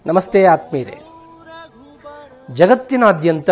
ನಮಸ್ತೆ ಆತ್ಮೀಯರೇ. ಜಗತ್ತಿನಾದ್ಯಂತ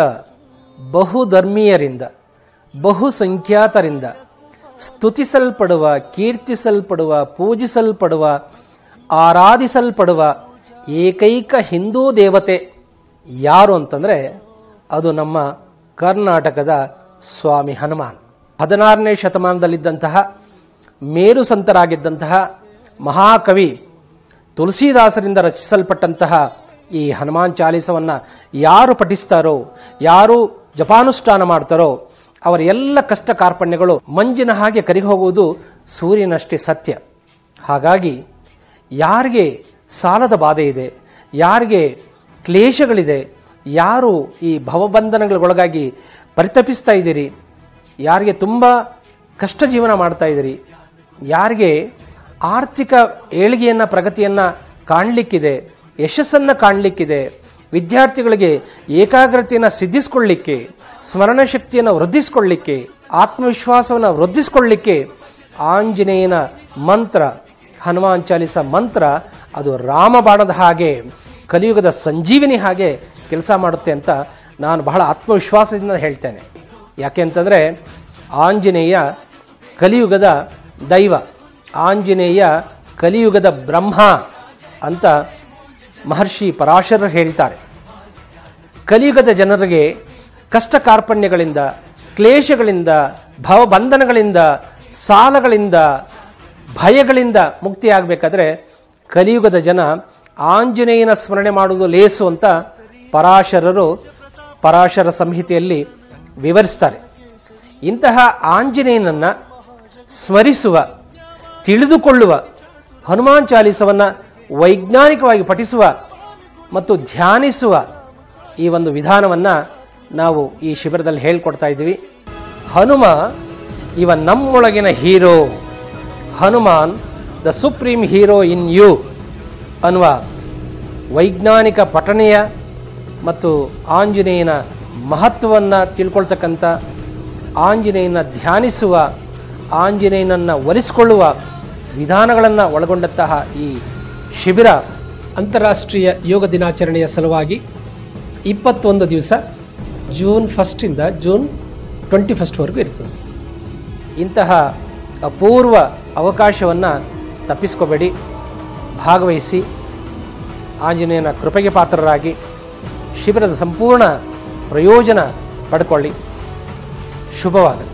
ಬಹುಧರ್ಮೀಯರಿಂದ ಬಹುಸಂಖ್ಯಾತರಿಂದ ಸ್ತುತಿಸಲ್ಪಡುವ, ಕೀರ್ತಿಸಲ್ಪಡುವ, ಪೂಜಿಸಲ್ಪಡುವ, ಆರಾಧಿಸಲ್ಪಡುವ ಏಕೈಕ ಹಿಂದೂ ದೇವತೆ ಯಾರು ಅಂತಂದರೆ ಅದು ನಮ್ಮ ಕರ್ನಾಟಕದ ಸ್ವಾಮಿ ಹನುಮಾನ್. 16ನೇ ಶತಮಾನದಲ್ಲಿದ್ದಂತಹ ಮೇರು ಸಂತರಾಗಿದ್ದಂತಹ ಮಹಾಕವಿ ತುಳಸಿದಾಸರಿಂದ ರಚಿಸಲ್ಪಟ್ಟಂತಹ ಈ ಹನುಮಾನ್ ಚಾಲೀಸವನ್ನು ಯಾರು ಪಠಿಸ್ತಾರೋ, ಯಾರು ಜಪಾನುಷ್ಠಾನ ಮಾಡ್ತಾರೋ ಅವರ ಎಲ್ಲ ಕಷ್ಟ ಕಾರ್ಪಣ್ಯಗಳು ಮಂಜಿನ ಹಾಗೆ ಕರಗಿ ಹೋಗುವುದು ಸೂರ್ಯನಷ್ಟೇ ಸತ್ಯ. ಹಾಗಾಗಿ ಯಾರಿಗೆ ಸಾಲದ ಬಾಧೆ ಇದೆ, ಯಾರಿಗೆ ಕ್ಲೇಶಗಳಿದೆ, ಯಾರು ಈ ಭವಬಂಧನಗಳಿಗೊಳಗಾಗಿ ಪರಿತಪಿಸ್ತಾ ಇದ್ದೀರಿ, ಯಾರಿಗೆ ತುಂಬ ಕಷ್ಟ ಜೀವನ ಮಾಡ್ತಾ ಇದ್ದೀರಿ, ಯಾರಿಗೆ ಆರ್ಥಿಕ ಏಳಿಗೆಯನ್ನು ಪ್ರಗತಿಯನ್ನು ಕಾಣಲಿಕ್ಕಿದೆ, ಯಶಸ್ಸನ್ನು ಕಾಣಲಿಕ್ಕಿದೆ, ವಿದ್ಯಾರ್ಥಿಗಳಿಗೆ ಏಕಾಗ್ರತೆಯನ್ನು ಸಿದ್ಧಿಸಿಕೊಳ್ಳಲಿಕ್ಕೆ, ಸ್ಮರಣ ಶಕ್ತಿಯನ್ನು ವೃದ್ಧಿಸಿಕೊಳ್ಳಲಿಕ್ಕೆ, ಆತ್ಮವಿಶ್ವಾಸವನ್ನು ವೃದ್ಧಿಸಿಕೊಳ್ಳಲಿಕ್ಕೆ ಆಂಜನೇಯನ ಮಂತ್ರ, ಹನುಮಾನ್ ಚಾಲಿಸ ಮಂತ್ರ ಅದು ರಾಮಬಾಣದ ಹಾಗೆ, ಕಲಿಯುಗದ ಸಂಜೀವಿನಿ ಹಾಗೆ ಕೆಲಸ ಮಾಡುತ್ತೆ ಅಂತ ನಾನು ಬಹಳ ಆತ್ಮವಿಶ್ವಾಸದಿಂದ ಹೇಳ್ತೇನೆ. ಯಾಕೆ ಅಂತಂದರೆ ಆಂಜನೇಯ ಕಲಿಯುಗದ ದೈವ, ಆಂಜನೇಯ ಕಲಿಯುಗದ ಬ್ರಹ್ಮ ಅಂತ ಮಹರ್ಷಿ ಪರಾಶರರು ಹೇಳ್ತಾರೆ. ಕಲಿಯುಗದ ಜನರಿಗೆ ಕಷ್ಟ ಕಾರ್ಪಣ್ಯಗಳಿಂದ, ಕ್ಲೇಶಗಳಿಂದ, ಭವಬಂಧನಗಳಿಂದ, ಸಾಲಗಳಿಂದ, ಭಯಗಳಿಂದ ಮುಕ್ತಿಯಾಗಬೇಕಾದ್ರೆ ಕಲಿಯುಗದ ಜನ ಆಂಜನೇಯನ ಸ್ಮರಣೆ ಮಾಡುವುದು ಲೇಸು ಅಂತ ಪರಾಶರರು ಪರಾಶರ ಸಂಹಿತೆಯಲ್ಲಿ ವಿವರಿಸ್ತಾರೆ. ಇಂತಹ ಆಂಜನೇಯನನ್ನು ಸ್ಮರಿಸುವ, ತಿಳಿದುಕೊಳ್ಳುವ, ಹನುಮಾನ್ ಚಾಲೀಸವನ್ನು ವೈಜ್ಞಾನಿಕವಾಗಿ ಪಠಿಸುವ ಮತ್ತು ಧ್ಯಾನಿಸುವ ಈ ಒಂದು ವಿಧಾನವನ್ನು ನಾವು ಈ ಶಿಬಿರದಲ್ಲಿ ಹೇಳ್ಕೊಡ್ತಾ ಇದ್ದೀವಿ. ಹನುಮ ಇವ ನಮ್ಮೊಳಗಿನ hero, Hanuman the supreme hero in you ಅನ್ನುವ ವೈಜ್ಞಾನಿಕ ಪಠಣೆಯ ಮತ್ತು ಆಂಜನೇಯನ ಮಹತ್ವವನ್ನು ತಿಳ್ಕೊಳ್ತಕ್ಕಂಥ, ಆಂಜನೇಯನ ಧ್ಯಾನಿಸುವ, ಆಂಜನೇಯನನ್ನು ಒಲಿಸಿಕೊಳ್ಳುವ ವಿಧಾನಗಳನ್ನು ಒಳಗೊಂಡಂತಹ ಈ ಶಿಬಿರ ಅಂತಾರಾಷ್ಟ್ರೀಯ ಯೋಗ ದಿನಾಚರಣೆಯ ಸಲುವಾಗಿ 21 ದಿವಸ ಜೂನ್ 1 ಜೂನ್ 21ವರೆಗೂ ಇರ್ತದೆ. ಇಂತಹ ಅಪೂರ್ವ ಅವಕಾಶವನ್ನು ತಪ್ಪಿಸ್ಕೋಬೇಡಿ, ಭಾಗವಹಿಸಿ ಆಂಜನೇಯನ ಕೃಪೆಗೆ ಪಾತ್ರರಾಗಿ ಶಿಬಿರದ ಸಂಪೂರ್ಣ ಪ್ರಯೋಜನ ಪಡ್ಕೊಳ್ಳಿ. ಶುಭವಾಗಲಿ.